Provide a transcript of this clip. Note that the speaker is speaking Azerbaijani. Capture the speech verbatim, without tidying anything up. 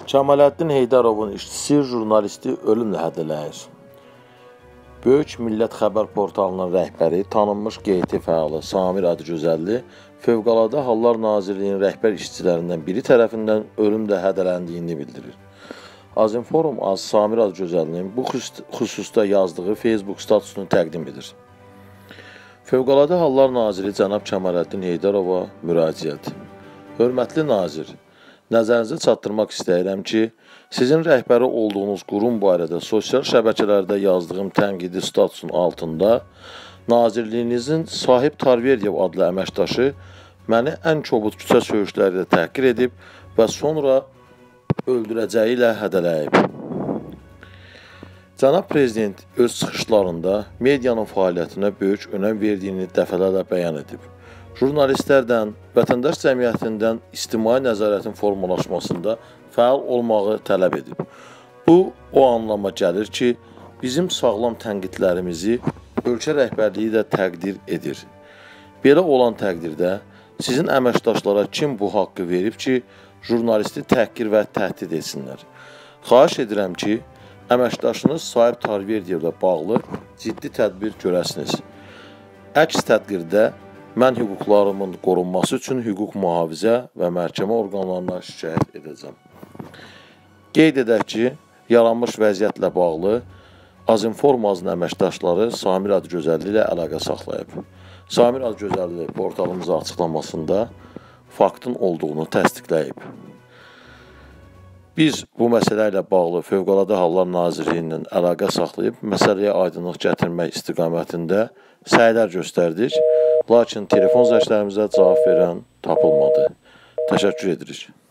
Cəmaləddin Heydarovun işçisi, jurnalisti ölümlə hədələyir. Böyük Millət Xəbər portalının rəhbəri, tanınmış G T fəalı Samir Adıgözəlli Fövqəladə Hallar Nazirliyinin rəhbər işçilərindən biri tərəfindən ölümlə hədələndiyini bildirir. Azinforum az Samir Adıgözəllinin bu xüsusda yazdığı Facebook statusunu təqdim edir. Fövqəladə Hallar Naziri cənab Cəmaləddin Heydarova müraciət. Hörmətli nazir, nəzərinizə çatdırmaq istəyirəm ki, sizin rəhbəri olduğunuz qurum barədə sosial şəbəkələrdə yazdığım tənqidi statusun altında nazirliyinizin Sahib Tarverdiyev adlı əməkdaşı məni ən kobud küçə söyüşləri ilə təhqir edib və sonra öldürəcəyi ilə hədələyib. Cənab Prezident öz çıxışlarında medianın fəaliyyətinə böyük önəm verdiyini dəfələrlə bəyan edib. Jurnalistlərdən, vətəndaş cəmiyyətindən ictimai nəzarətin formalaşmasında fəal olmağı tələb edib. Bu, o anlama gəlir ki, bizim sağlam tənqidlərimizi ölkə rəhbərliyi də təqdir edir. Belə olan təqdirdə sizin əməkdaşlara kim bu haqqı verib ki, jurnalisti təhqir və təhdid etsinlər? Xahiş edirəm ki, əməkdaşınız Sahib Tarverdiyevlə bağlı ciddi tədbir görəsiniz. Əks təqdirdə mən hüquqlarımın qorunması üçün hüquq mühafizə və məhkəmə orqanlarına şikayət edəcəm. Qeyd edək ki, yaranmış vəziyyətlə bağlı Azinformazın əməkdaşları Samir Adıgözəlli ilə əlaqə saxlayıb. Samir Adıgözəlli portalımıza açıqlamasında faktın olduğunu təsdiqləyib. Biz bu məsələ ilə bağlı Fövqəladə Hallar Nazirliyindən əlaqə saxlayıb, məsələyə aydınlıq gətirmək istiqamətində səylər göstərdik, lakin telefon zənglərimizə cavab verən tapılmadı. Təşəkkür edirik.